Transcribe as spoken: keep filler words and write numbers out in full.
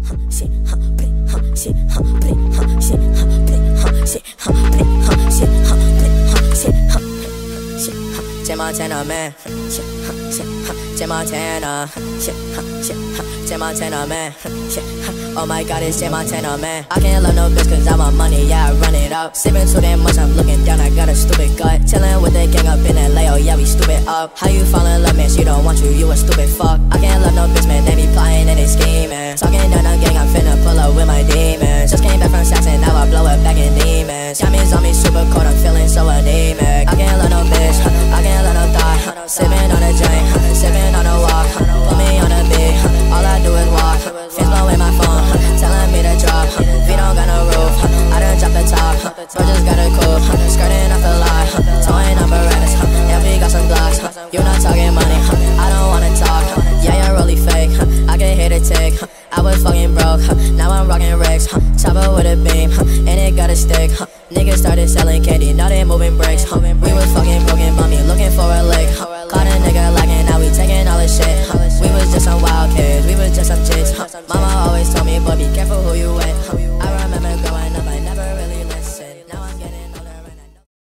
shit, huh, play, huh, shit, huh, play, huh, shit, huh, play, huh, shit, huh, play, huh, shit, huh, play, huh, shit, huh, shit, huh, J-Montana, man, shit, huh, shit, huh, J-Montana, shit, huh, shit, huh, J-Montana, man, shit, huh, oh my god, it's J-Montana, man. I can't love no bitch cause I want money, yeah, I run it up. Sipping too damn much, I'm looking down, I got a stupid gut. Chillin' with the gang up in L A, oh yeah, we stupid up. How you fall in love, man, she don't want you, you a stupid fuck. I can't love no bitch, man, they be plotting and they scheming. Talking down the gang, I'm finna pull up with my demons. Just came back from Saxon, now I blow it back in demons. Got me on me super cold, I'm feeling so anemic. I can't love no bitch, I can't love no thought. Sipping on a drink, sipping on a walk. Put me on a beat, all I do is walk. Fans blowing my phone, telling me to drop. We don't got no roof, I done dropped the top. Bro just got a coupe, skirting off the lot. Towing up Berettas, yeah we got some blocks. You not talking money, I don't wanna talk. Yeah you're really fake, I can hit a tick. I was fucking broke, now I'm rocking rigs. Chopper with a beam, and it got a stick. Niggas started selling candy, now they moving bricks. We was fucking broken, mommy looking for a lick. Caught a nigga lacking, now we taking all the shit. We was just some wild kids, we was just some chicks. Mama always told me, boy, be careful who you with.